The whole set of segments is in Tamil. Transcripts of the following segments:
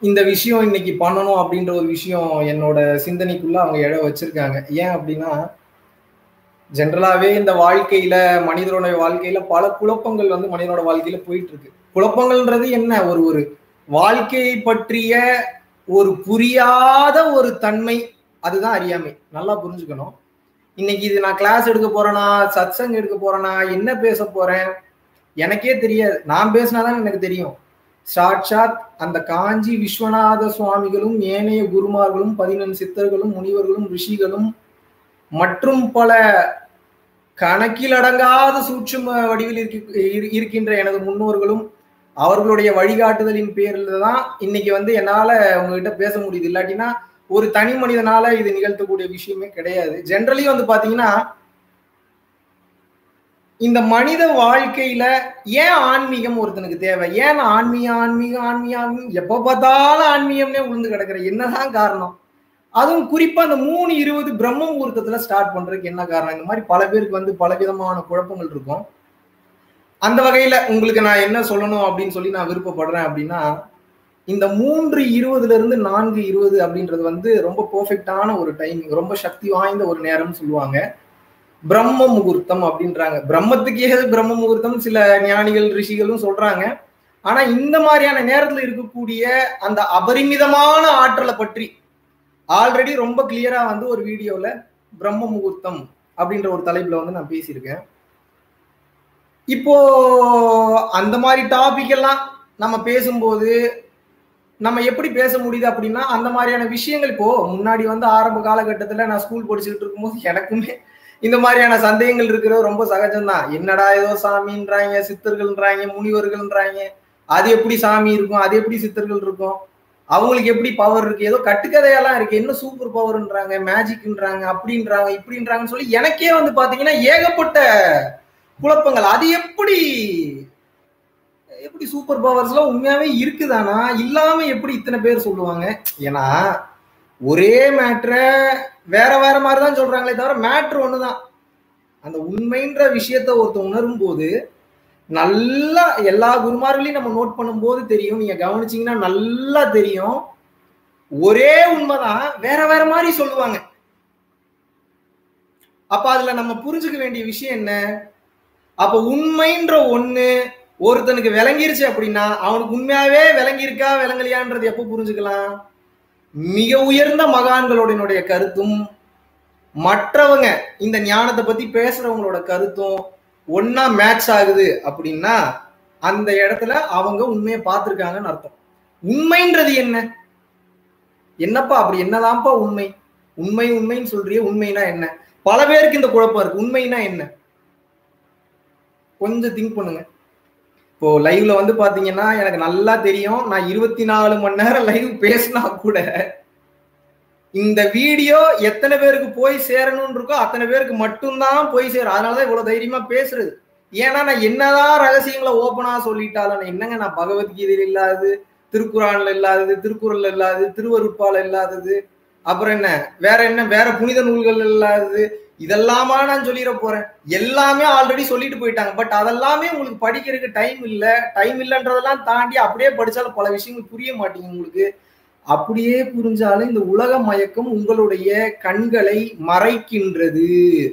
இந்த விஷயம் இன்னைக்கு பண்ணணும் அப்படின்ற ஒரு விஷயம் என்னோட சிந்தனைக்குள்ள அவங்க எழ வச்சிருக்காங்க. ஏன் அப்படின்னா, ஜென்ரலாவே இந்த வாழ்க்கையில மனிதனோட வாழ்க்கையில பல குழப்பங்கள் வந்து மனிதனோட வாழ்க்கையில போயிட்டு இருக்கு. குழப்பங்கள்ன்றது என்ன? ஒரு ஒரு வாழ்க்கையை பற்றிய ஒரு புரியாத ஒரு தன்மை, அதுதான் அறியாமை. நல்லா புரிஞ்சுக்கணும். இன்னைக்கு இது நான் கிளாஸ் எடுக்க போறேனா, சத்சங் எடுக்க போறேனா, என்ன பேச போறேன் எனக்கே தெரியாது. நான் பேசினாதான் எனக்கு தெரியும். சாட்சாத் அந்த காஞ்சி விஸ்வநாத சுவாமிகளும் ஏனைய குருமார்களும் 14 சித்தர்களும் முனிவர்களும் ரிஷிகளும் மற்றும் பல கணக்கிலடங்காத சூட்சும வடிவில் இருக்கின்ற எனது முன்னோர்களும் அவர்களுடைய வழிகாட்டுதலின் பேர்ல தான் இன்னைக்கு வந்து என்னால உங்ககிட்ட பேச முடியுது. இல்லாட்டினா ஒரு தனி மனிதனால இது நிகழ்த்தக்கூடிய விஷயமே கிடையாது. ஜென்ரலி வந்து பாத்தீங்கன்னா, இந்த மனித வாழ்க்கையில ஏன் ஆன்மீகம் ஒருத்தனுக்கு தேவை? ஏன் ஆன்மீகம் எப்ப பார்த்தாலும் ஆன்மீகம்னே உழுந்து கிடக்குற என்னதான் காரணம்? அதுவும் குறிப்பா அந்த 3:20 பிரம்ம முகூர்த்தத்துல ஸ்டார்ட் பண்றதுக்கு என்ன காரணம்? இந்த மாதிரி பல பேருக்கு வந்து பலவிதமான குழப்பங்கள் இருக்கும். அந்த வகையில உங்களுக்கு நான் என்ன சொல்லணும் அப்படின்னு சொல்லி நான் விருப்பப்படுறேன் அப்படின்னா, இந்த 3:20 இருந்து 4:20 அப்படின்றது வந்து ரொம்ப பெர்ஃபெக்டான ஒரு டைமிங், ரொம்ப சக்தி வாய்ந்த ஒரு நேரம்னு சொல்லுவாங்க. பிரம்ம முகூர்த்தம் அப்படின்றாங்க. பிரம்மத்துக்கு ஏது பிரம்ம முகூர்த்தம் சில ஞானிகள் ரிஷிகளும் சொல்றாங்க. ஆனா இந்த மாதிரியான நேரத்துல இருக்கக்கூடிய அந்த அபரிமிதமான ஆற்றலை பற்றி ஆல்ரெடி ரொம்ப கிளியரா வந்து ஒரு வீடியோல பிரம்ம முகூர்த்தம் அப்படின்ற ஒரு தலைப்புல வந்து நான் பேசியிருக்கேன். இப்போ அந்த மாதிரி டாபிக் எல்லாம் நம்ம பேசும்போது நம்ம எப்படி பேச முடியுது அப்படின்னா, அந்த மாதிரியான விஷயங்கள் இப்போ முன்னாடி வந்து ஆரம்ப காலகட்டத்துல நான் ஸ்கூல் படிச்சுக்கிட்டு இருக்கும்போது எனக்குமே இந்த மாதிரியான சந்தேகங்கள் இருக்கிறது ரொம்ப சகஜம்தான். என்னடா ஏதோ சாமின்றாங்க, சித்தர்கள்ன்றாங்க, முனிவர்கள்ன்றாங்க, அது எப்படி சாமி இருக்கும், அது எப்படி சித்தர்கள் இருக்கும், அவங்களுக்கு எப்படி பவர் இருக்கு, ஏதோ கட்டுக்கதையெல்லாம் இருக்கு, என்ன சூப்பர் பவர்ன்றாங்க, மேஜிக்ன்றாங்க, அப்படின்றாங்க இப்படின்றாங்கன்னு சொல்லி எனக்கே வந்து பாத்தீங்கன்னா ஏகப்பட்ட குழப்பங்கள். அது எப்படி எப்படி சூப்பர் பவர்ஸ் எல்லாம் உண்மையாவே இருக்குதானா, இல்லாம எப்படி இத்தனை பேர் சொல்லுவாங்க? ஏன்னா ஒரே மேட்ர வேற வேற மாதிரிதான் சொல்றாங்களே தவிர மேட்ரு ஒண்ணுதான். அந்த உண்மைன்ற விஷயத்த ஒருத்தர் உணரும் போது நல்லா எல்லா குருமார்களையும் நம்ம நோட் பண்ணும் போது தெரியும். நீங்க கவனிச்சீங்கன்னா நல்லா தெரியும். ஒரே உண்மைதான் வேற வேற மாதிரி சொல்லுவாங்க. அப்ப அதுல நம்ம புரிஞ்சுக்க வேண்டிய விஷயம் என்ன? அப்ப உண்மைன்ற ஒண்ணு ஒருத்தனுக்கு விளங்கிருச்சு அப்படின்னா அவனுக்கு உண்மையாவே விளங்கியிருக்கா விளங்கலையான்றது எப்ப புரிஞ்சுக்கலாம்? மிக உயர்ந்த மகான்களுடைய கருத்தும் மற்றவங்க இந்த ஞானத்தை பத்தி பேசுறவங்களோட கருத்தும் ஒன்னா மேட்ச் ஆகுது அப்படின்னா அந்த இடத்துல அவங்க உண்மையை பார்த்திருக்காங்கன்னு அர்த்தம். உண்மைன்றது என்ன? என்னப்பா அப்படி என்னதான்ப்பா உண்மை? உண்மைன்னு சொல்றிய, உண்மைனா என்ன? பல பேருக்கு இந்த குழப்பம் இருக்கு. உண்மைனா என்ன? கொஞ்சம் திங்க் பண்ணுங்க. இப்போ லைவ்ல வந்து பாத்தீங்கன்னா எனக்கு நல்லா தெரியும், நான் 24 மணி நேரம் லைவ் பேசினா கூட இந்த வீடியோ எத்தனை பேருக்கு போய் சேரணும்னு இருக்கோ அத்தனை பேருக்கு மட்டும்தான் போய் சேரும். அதனாலதான் இவ்வளவு தைரியமா பேசுறது. ஏன்னா நான் என்னதான் ரகசியங்களை ஓப்பனா சொல்லிட்டாலும் என்னங்க, நான் பகவத்கீதையில இல்லாதது, திருக்குறான்ல இல்லாதது, திருக்குறள்ல இல்லாதது, திருவருட்பால இல்லாதது, அப்புறம் என்ன வேற புனித நூல்கள் இல்லாதது, இதெல்லாமா நான் சொல்லிட போறேன்? எல்லாமே ஆல்ரெடி சொல்லிட்டு போயிட்டாங்க. பட் அதெல்லாமே உங்களுக்கு படிக்கிறதுக்கு டைம் இல்லைன்றதெல்லாம் தாண்டி அப்படியே படிச்சாலும் பல விஷயங்கள் புரிய மாட்டேங்குது உங்களுக்கு. அப்படியே புரிஞ்சாலும் இந்த உலக மயக்கம் உங்களுடைய கண்களை மறைக்கின்றது.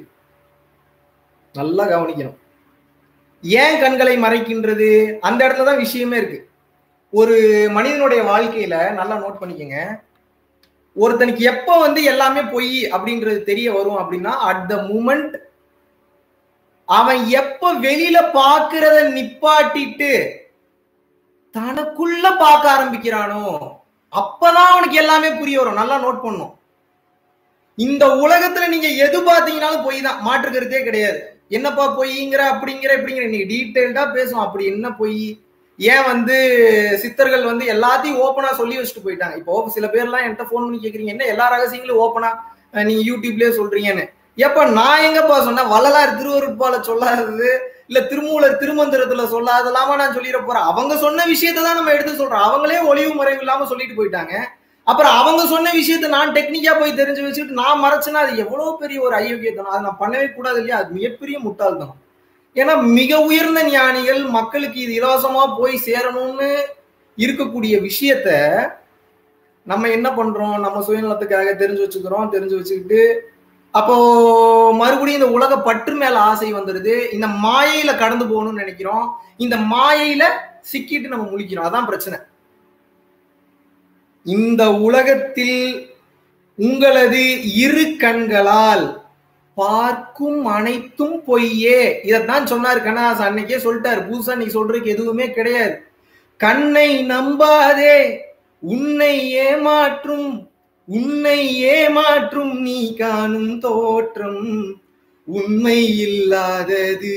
நல்லா கவனிக்கணும். ஏன் கண்களை மறைக்கின்றது? அந்த இடத்துலதான் விஷயமே இருக்கு. ஒரு மனிதனுடைய வாழ்க்கையில நல்லா நோட் பண்ணிக்கங்க, ஒருத்தனுக்கு எப்ப வந்து எல்லாமே பொய் அப்படின்றது தெரிய வரும் அப்படின்னா, அட் த மூமெண்ட் அவன் எப்ப வெளியில பாக்குறத நிப்பாட்டிட்டு தனக்குள்ள பார்க்க ஆரம்பிக்கிறானோ அப்பதான் அவனுக்கு எல்லாமே புரிய வரும். நல்லா நோட் பண்ணும். இந்த உலகத்துல நீங்க எது பாத்தீங்கன்னாலும் பொய் தான், மாற்று கருத்தே கிடையாது. என்னப்பா பொய்ங்கிற அப்படிங்கிற இப்படிங்கிற நீங்க டீட்டெயில்டா பேசும். அப்படி என்ன பொய்? ஏன் வந்து சித்தர்கள் வந்து எல்லாத்தையும் ஓப்பனா சொல்லி வச்சுட்டு போயிட்டாங்க. இப்போ சில பேர்லாம் என்கிட்ட போன் பண்ணி கேக்குறீங்க, என்ன எல்லா ரகசியங்களும் ஓப்பனா நீங்க யூடியூப்லயே சொல்றீங்கன்னு. எப்ப நான் எங்கப்பா சொன்னேன்? வள்ளலார் திருவருட்பால சொல்லாதது, இல்ல திருமூலர் திருமந்திரத்துல சொல்லாதலாமா நான் சொல்லிட போறேன்? அவங்க சொன்ன விஷயத்தை தான் நம்ம எடுத்து சொல்றோம். அவங்களே ஒளிவு மறைவு இல்லாம சொல்லிட்டு போயிட்டாங்க. அப்புறம் அவங்க சொன்ன விஷயத்த நான் டெக்னிக்கா போய் தெரிஞ்சு வச்சுட்டு நான் மறைச்சுன்னா அது எவ்வளவு பெரிய ஒரு அயோக்கியத்தனம். அதை நான் பண்ணவே கூடாது இல்லையா? அது மிகப்பெரிய முட்டாள்தனம். ஏன்னா மிக உயர்ந்த ஞானிகள் மக்களுக்கு இது இலவசமா போய் சேரணும்னு இருக்கக்கூடிய விஷயத்த நம்ம என்ன பண்றோம், நம்ம சுயநலத்துக்காக தெரிஞ்சு வச்சுக்கிட்டு அப்போ மறுபடியும் இந்த உலக பற்று மேல ஆசை வந்துடுது. இந்த மாயையில கடந்து போகணும்னு நினைக்கிறோம். இந்த மாயையில சிக்கிட்டு நம்ம முழிக்கிறோம். அதான் பிரச்சனை. இந்த உலகத்தில் உங்களது இரு கண்களால் பார்க்கும் அனைத்தும் பொய்யே. இதைத்தான் சொன்னார் கண்ணதாசன். அன்னைக்கே சொல்லிட்டாரு. புதுசா நீ சொல்றதுக்கு எதுவுமே கிடையாது. கண்ணை நம்பாதே, உன்னை ஏமாற்றும் நீ காணும் தோற்றம் உண்மை இல்லாதது.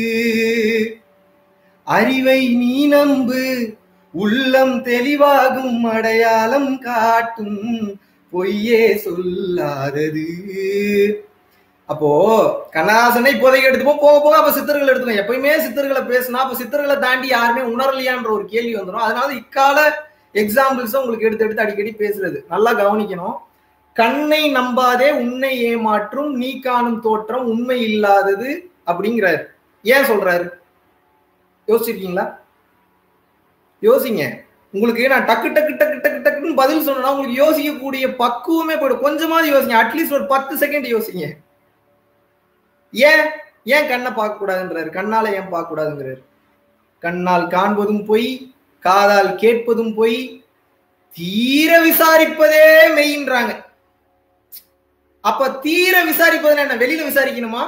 அறிவை நீ நம்பு, உள்ளம் தெளிவாகும், அடையாளம் காட்டும் பொய்யே சொல்லாதது. அப்போ கண்ணதாசனை இப்போதைக்கு எடுத்துப்போம், போக போக அப்ப சித்தர்கள் எடுத்துக்கோம். எப்பயுமே சித்தர்களை பேசினா அப்ப சித்தர்களை தாண்டி யாருமே உணரலையான்ற ஒரு கேள்வி வந்துடும். அதனால இக்கால எக்ஸாம்பிள்ஸ் உங்களுக்கு எடுத்து அடிக்கடி பேசுறது நல்லா கவனிக்கணும். கண்ணை நம்பாதே, உன்னை ஏமாற்றும் நீ காணும் தோற்றம் உண்மை இல்லாதது அப்படிங்கிறாரு. ஏன் சொல்றாரு யோசிச்சிருக்கீங்களா? யோசிங்க. உங்களுக்கு நான் டக்குன்னு பதில் சொன்னா உங்களுக்கு யோசிக்கக்கூடிய பக்குவமே போயிடும். கொஞ்சமாவது யோசிங்க. அட்லீஸ்ட் ஒரு 10 செகண்ட் யோசிங்க. ஏன் கண்ணை பார்க்க கூடாதுன்றாரு? கண்ணால ஏன் பார்க்க கூடாதுங்கிறாரு? கண்ணால் காண்பதும் பொய், காதால் கேட்பதும் பொய், தீர விசாரிப்பதே மெய்ன்றாங்க. அப்ப தீர விசாரிப்பது என்ன? வெளியில விசாரிக்கணுமா?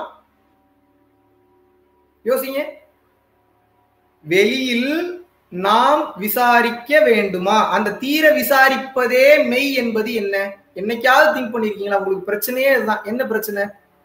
யோசிங்க. வெளியில் நாம் விசாரிக்க வேண்டுமா? அந்த தீர விசாரிப்பதே மெய் என்பது என்ன? என்னைக்காவது திங்க் பண்ணிருக்கீங்களா? உங்களுக்கு பிரச்சனையே இதுதான். என்ன பிரச்சனை?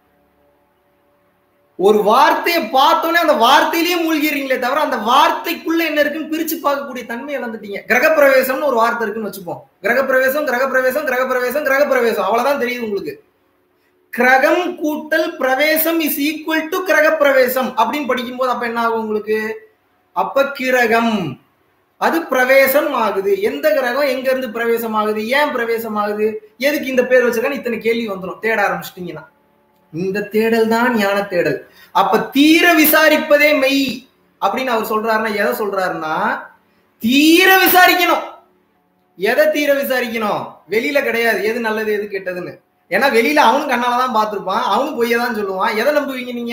ஒரு வார்த்தையை பார்த்தோன்னே அந்த வார்த்தையிலேயே மூழ்கிறீங்களே தவிர அந்த வார்த்தைக்குள்ள என்ன இருக்குன்னு பிரிச்சு பார்க்கக்கூடிய தன்மையை வந்துட்டீங்க. கிரகப்பிரவேசம்னு ஒரு வார்த்தை இருக்குன்னு வச்சுப்போம். கிரகப்பிரவேசம் அவ்வளவுதான் தெரியுது உங்களுக்கு. கிரகம் கூட்டல் பிரவேசம் இஸ் ஈக்குவல் டு கிரகப்பிரவேசம் அப்படின்னு படிக்கும் போது அப்ப என்ன ஆகும் உங்களுக்கு? அப்ப கிரகம் அது பிரவேசம் ஆகுது. எந்த கிரகம் எங்க இருந்து பிரவேசம் ஆகுது? ஏன் பிரவேசம் ஆகுது? எதுக்கு இந்த பேர் வச்சிருக்கான்னு இத்தனை கேள்வி வந்துடும் தேட ஆரம்பிச்சிட்டீங்கன்னா. இந்த தேடல் தான் ஞான தேடல். அப்ப தீர விசாரிப்பதே மெய் அப்படின்னு அவர் சொல்றாருன்னா எதை சொல்றாருன்னா, தீர விசாரிக்கணும். எதை தீர விசாரிக்கணும்? வெளியில கிடையாது எது நல்லது எது கெட்டதுன்னு. ஏன்னா வெளியில அவனும் கண்ணாலதான் பார்த்திருப்பான், அவனும் பொய்யதான் சொல்லுவான். எதை நம்புவீங்க நீங்க?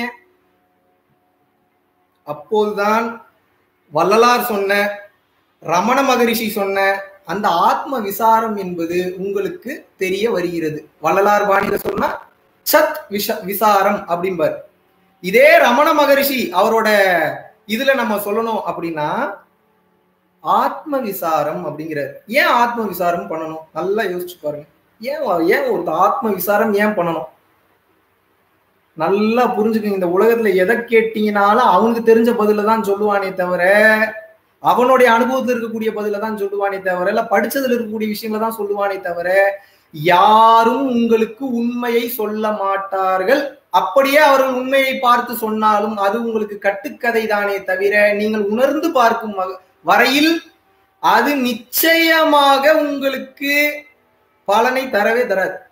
அப்போதுதான் வள்ளலார் சொன்ன, ரமண மகரிஷி சொன்ன அந்த ஆத்ம விசாரம் என்பது உங்களுக்கு தெரிய வருகிறது. வள்ளலார் பாணியில சொன்னா சத் விசாரம் அப்படிம்பார். இதே ரமண மகரிஷி அவரோட இதுல நம்ம சொல்லணும் அப்படின்னா ஆத்ம விசாரம் அப்படிங்கிறார். ஏன் ஆத்ம விசாரம் பண்ணணும்? நல்லா யோசிச்சு பாருங்க. ஏன் ஒரு ஆத்ம விசாரம் ஏன் பண்ணணும்? நல்லா புரிஞ்சுக்கங்க. இந்த உலகத்துல எதை கேட்டீங்கனாலும் அவனுக்கு தெரிஞ்ச பதில தான் சொல்லுவானே தவிர, அவனுடைய அனுபவத்தில் இருக்கக்கூடிய பதில தான் சொல்லுவானே தவிர, இல்ல படிச்சதுல இருக்கக்கூடிய விஷயங்கள தான் சொல்லுவானே தவிர, யாரும் உங்களுக்கு உண்மையை சொல்ல மாட்டார்கள். அப்படியே அவர்கள் உண்மையை பார்த்து சொன்னாலும் அது உங்களுக்கு கட்டுக்கதை தானே தவிர, நீங்கள் உணர்ந்து பார்க்கும் வரையில் அது நிச்சயமாக உங்களுக்கு பலனை தரவே தராது.